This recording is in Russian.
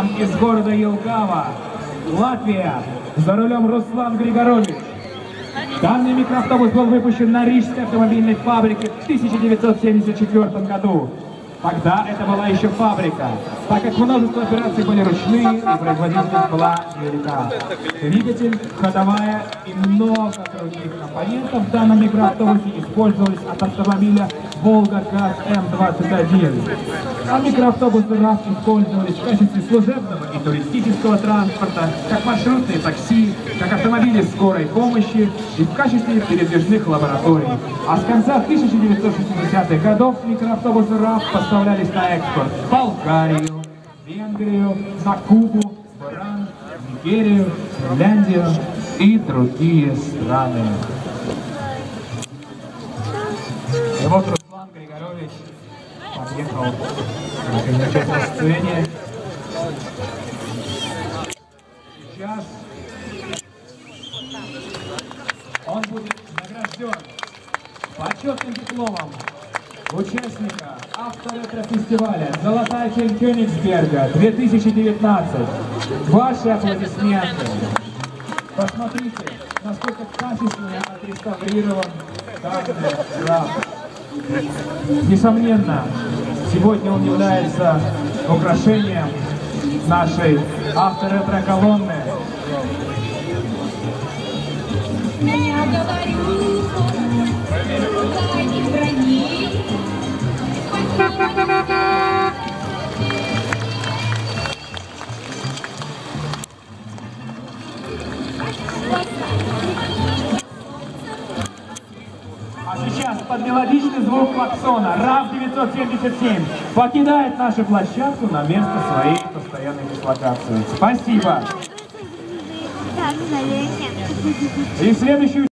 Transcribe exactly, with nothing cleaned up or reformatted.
нам из города Елгава, Латвия. За рулем Руслан Григорович. Данный микроавтобус был выпущен на Рижской автомобильной фабрике в тысяча девятьсот семьдесят четвёртом году. Тогда это была еще фабрика, так как множество операций были ручные и производительность была невелика. Двигатель, ходовая и много других компонентов в данном микроавтобусе использовались от автомобиля Волга-ГАЗ М двадцать один. А микроавтобусы РАФ использовались в качестве служебного и туристического транспорта, как маршрутные такси, как автомобили скорой помощи и в качестве передвижных лабораторий. А с конца тысяча девятьсот шестидесятых годов микроавтобусы РАФ поставлялись на экспорт в Болгарию, Венгрию, на Кубу, в Иран, Нигерию, Финляндию и другие страны. И вот Руслан Григорович подъехал на замечательной сцене. Сейчас он будет награжден почетным дипломом участника авторетро-фестиваля «Золотая тень Кёнигсберга» две тысячи девятнадцать. Ваши аплодисменты. Посмотрите, насколько качественно отреставрирован данный РАФ. Несомненно, сегодня он является украшением нашей авторетро-колонны. Я говорю, дай не храни. А сейчас под мелодичный звук клаксона РАФ девятьсот семьдесят семь покидает нашу площадку на место своей постоянной дислокации. Спасибо. И следующую